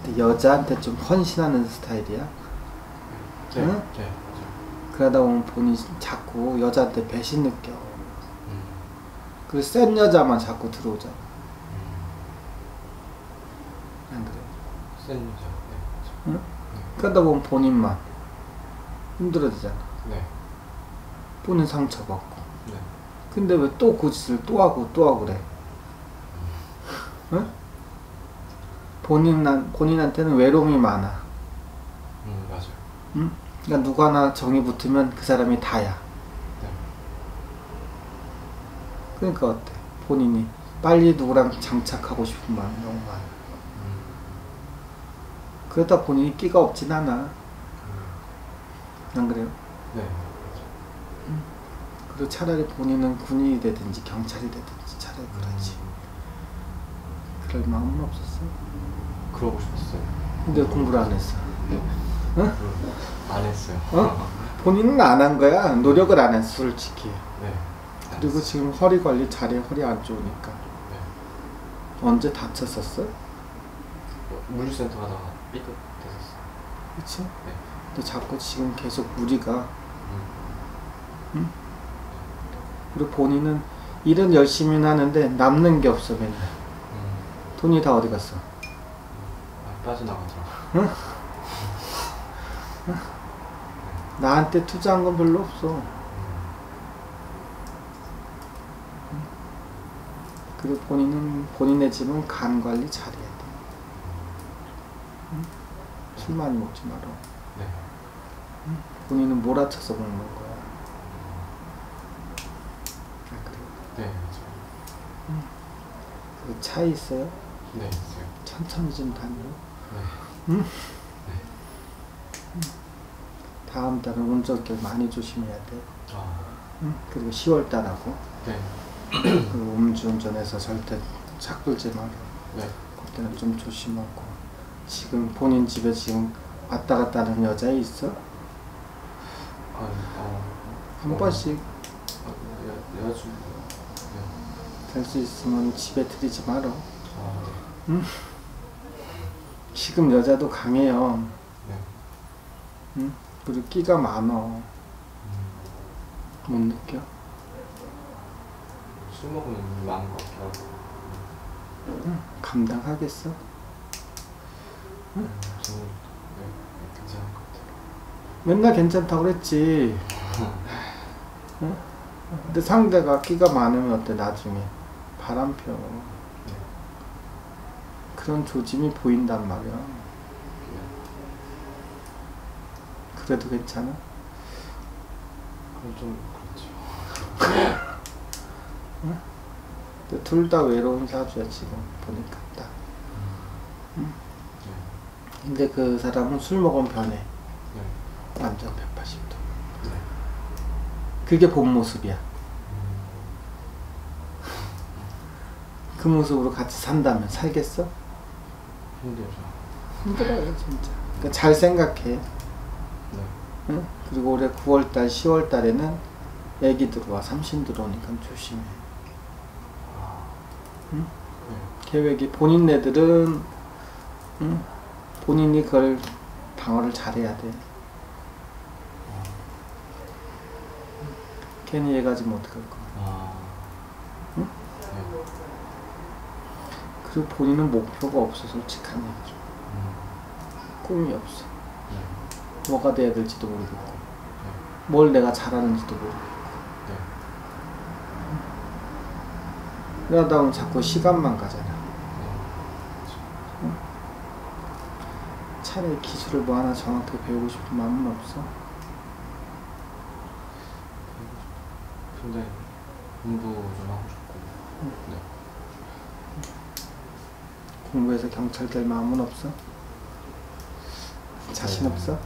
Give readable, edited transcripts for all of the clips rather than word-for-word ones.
근데 여자한테 좀 헌신하는 스타일이야? 네. 응? 네. 그러다 보면 본인이 자꾸 여자한테 배신 느껴. 그 센 여자만 자꾸 들어오잖아. 안 그래? 센 여자. 네. 응? 네. 그러다 보면 본인만 힘들어지잖아. 네. 본인 상처받고. 네. 근데 왜 또 그 짓을 또 하고 그래? 응? 본인한테는 외로움이 많아. 맞아요. 응? 그러니까 누구 하나 정이 붙으면 그 사람이 다야. 네. 그러니까 어때? 본인이 빨리 누구랑 장착하고 싶은 마음이 너무 많아. 그러다 본인이 끼가 없진 않아. 안 그래요? 네. 그리고 차라리 본인은 군인이 되든지 경찰이 되든지 차라리 그러지. 그럴 마음은 없었어? 그러고 싶었어요. 근데 공부를 안 했어. 네. 응? 안 했어요. 어? 본인은 안 한 거야. 노력을 안 했어, 솔직히. 네. 그리고 지금 허리 관리 잘해. 허리 안 좋으니까. 네. 언제 다쳤었어? 물류센터 하다가 삐끗했었어요. 그치? 네. 근데 자꾸 지금 계속 무리가. 응? 그리고 본인은 일은 열심히 하는데 남는 게 없어, 맨날. 돈이 다 어디 갔어? 빠져나가더라고요. 응? 나한테 투자한 건 별로 없어. 그리고 본인은 본인의 집은 간 관리 잘해야 돼. 응? 술 많이 먹지 마라. 네. 응? 본인은 몰아쳐서 먹는 거야. 아, 그래. 네, 맞아요. 그 차에 있어요? 네, 있어요. 천천히 좀 다녀. 네. 응? 네. 다음 달은 운전길 많이 조심해야 돼. 응? 그리고 10월 달하고. 네. 그 음주운전해서 절대 차 끌지 마라. 네. 그때는 좀 조심하고. 지금 본인 집에 지금 왔다 갔다 하는 여자 있어? 한 번씩 여자친구. 될 수 있으면 집에 들이지 마라. 네. 응? 지금 여자도 강해요. 네. 응? 그리고 끼가 많어. 못 느껴? 술 먹으면 많은 것 같긴 하고. 응? 감당하겠어? 응? 저는 네, 괜찮은 것 같아요. 맨날 괜찮다고 그랬지. 응? 근데 상대가 끼가 많으면 어때 나중에? 바람펴. 네. 그런 조짐이 보인단 말이야. 네. 그래도 괜찮아? 그건 좀 그렇죠. 응? 둘 다 외로운 사주야 지금 보니까 딱. 응? 네. 근데 그 사람은 술 먹으면 변해. 네. 완전 180도. 네. 그게 본 모습이야. 그 모습으로 같이 산다면 살겠어? 힘들죠. 힘들어요 진짜. 그러니까 잘 생각해. 네. 응? 그리고 올해 9월달 10월달에는 애기 들어와. 삼신 들어오니까 조심해. 응? 네. 계획이 본인네들은 응? 본인이 그걸 방어를 잘해야 돼. 괜히 얘 가지면 어떡할 거야. 응? 네. 그리고 본인은 목표가 없어. 솔직한 얘기죠. 꿈이 없어. 네. 뭐가 돼야 될지도 모르겠고 네. 뭘 내가 잘하는지도 모르겠고. 네. 그러다 보면 자꾸 시간만 가잖아. 응? 차라리 기술을 뭐 하나 정확하게 배우고 싶은 마음은 없어? 근데 공부 좀 하고 싶고. 네. 공부해서 경찰 될 마음은 없어? 자신 네. 없어?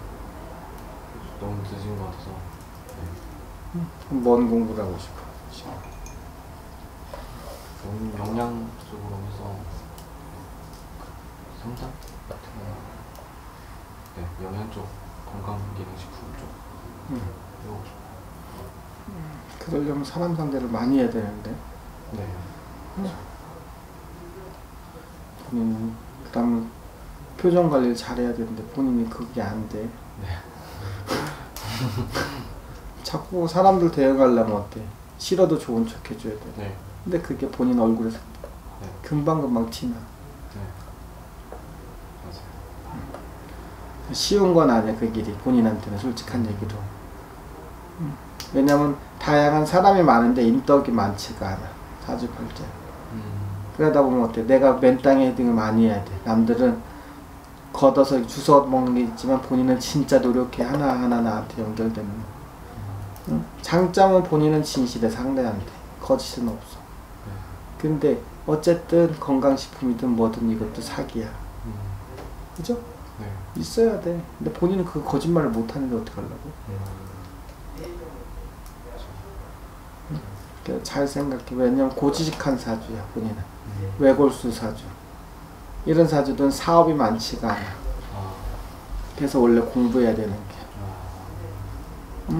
너무 늦은 것 같아서. 네. 그럼 뭔 공부를 하고 싶어? 좀 영양 쪽으로 해서 상담 같은 거. 네, 영양 쪽, 건강기능식품 쪽. 배우고 싶어요. 그러려면 사람 상대를 많이 해야 되는데. 네. 그 다음 표정 관리를 잘해야 되는데 본인이 그게 안 돼. 네. 자꾸 사람들 대응하려면 어때? 싫어도 좋은 척 해줘야 돼. 네. 근데 그게 본인 얼굴에서 네. 금방금방 티나. 네. 맞아요. 쉬운 건 아니야, 그 길이. 본인한테는 솔직한 얘기로. 왜냐면 다양한 사람이 많은데 인덕이 많지가 않아. 사주팔자. 그러다 보면 어때? 내가 맨 땅에 헤딩을 많이 해야 돼. 남들은 걷어서 주워 먹는 게 있지만 본인은 진짜 노력해. 하나하나 나한테 연결되는 거. 응? 장점은 본인은 진실해, 상대한테. 거짓은 없어. 근데 어쨌든 건강식품이든 뭐든 이것도 사기야. 그죠? 네. 있어야 돼. 근데 본인은 그 거짓말을 못하는데 어떡하려고? 잘 생각해. 왜냐면 고지식한 사주야, 본인은. 외골수 사주. 이런 사주들은 사업이 많지가 않아. 그래서 원래 공부해야 되는 게.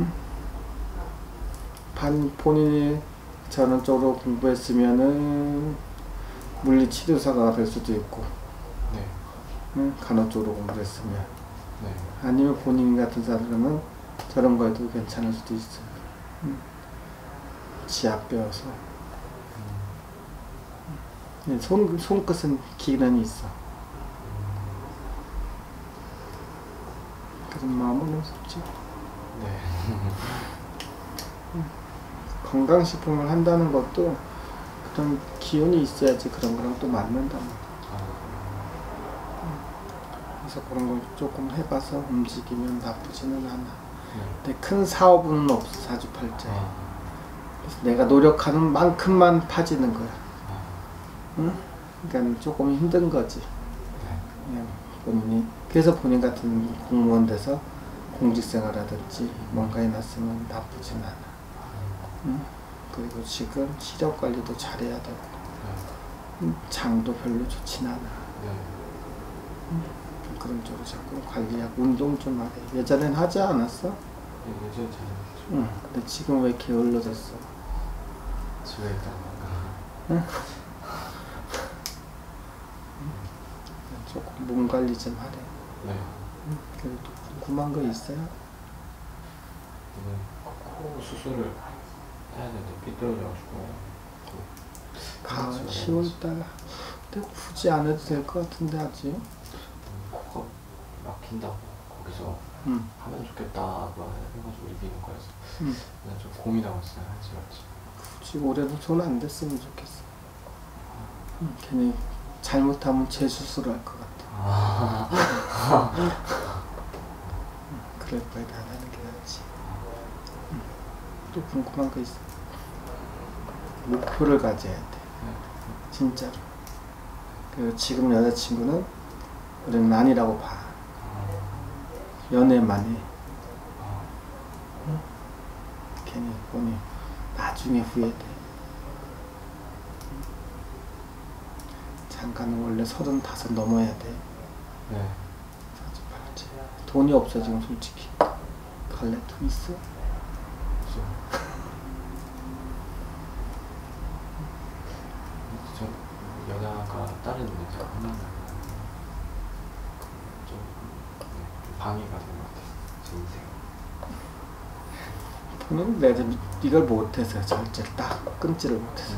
본인이 저런 쪽으로 공부했으면은 물리치료사가 될 수도 있고, 네. 간호 쪽으로 공부했으면. 네. 아니면 본인 같은 사람은 저런 거에도 괜찮을 수도 있어요. 지압 배워서. 손끝은 기능이 있어. 그런 마음은 없었지. 네. 건강식품을 한다는 것도 그런 기운이 있어야지 그런 거랑 또 맞는단 말이야. 그래서 그런 걸 조금 해봐서 움직이면 나쁘지는 않아. 근데 큰 사업은 없어, 사주팔자에. 그래서 내가 노력하는 만큼만 파지는 거야. 응? 그러니까 조금 힘든 거지. 그냥 본인이. 그래서 본인 같은 공무원 돼서 공직생활하든지 뭔가 해놨으면 나쁘진 않아. 응? 그리고 지금 시력 관리도 잘해야 되고, 장도 별로 좋진 않아. 그런 쪽으로 자꾸 관리하고 운동 좀 하래. 예전엔 하지 않았어? 예전에 잘했죠. 응. 근데 지금 왜 게을러졌어? 집에 있다가. 응? 조금 몸 관리 좀 하래. 네. 그리고 또 궁금한 거 있어요? 오늘 코 수술을 해야 되는데 삐뚤어져가지고. 10월달. 근데 굳이 안 해도 될 것 같은데 아직. 코가 막힌다고 거기서 하면 좋겠다고 해가지고 이비인후과에서 그냥 좀 고민하고 있어요. 할지 말지. 굳이 올해는 손 안 댔으면 좋겠어. 괜히 잘못하면 재수술을 할 것 같아. 그럴 바에 안 하는 게 낫지. 또 궁금한 거 있어? 목표를 가져야 돼. 진짜로. 그리고 지금 여자친구는 우리는 아니라고 봐. 연애만 해. 괜히 보니 나중에 후회돼. 장가는 원래 35 넘어야 돼. 네. 돈이 없어 지금 솔직히. 갈래 돈 있어? 없어. 저 여자가 다른 여자 하나는 좀 방해가 된 것 같아요. 제 인생. 본인은 내가 이걸 못해서 절제를 딱 끊지를 못해서.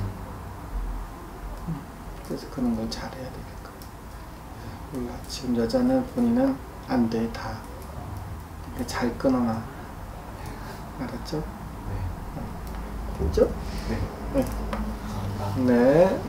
그래서 그런 걸 잘해야 되겠고. 몰라. 지금 여자는 본인은 안 돼, 다. 그러니까 잘 끊어놔. 알았죠? 네. 됐죠? 네. 네. 감사합니다. 네.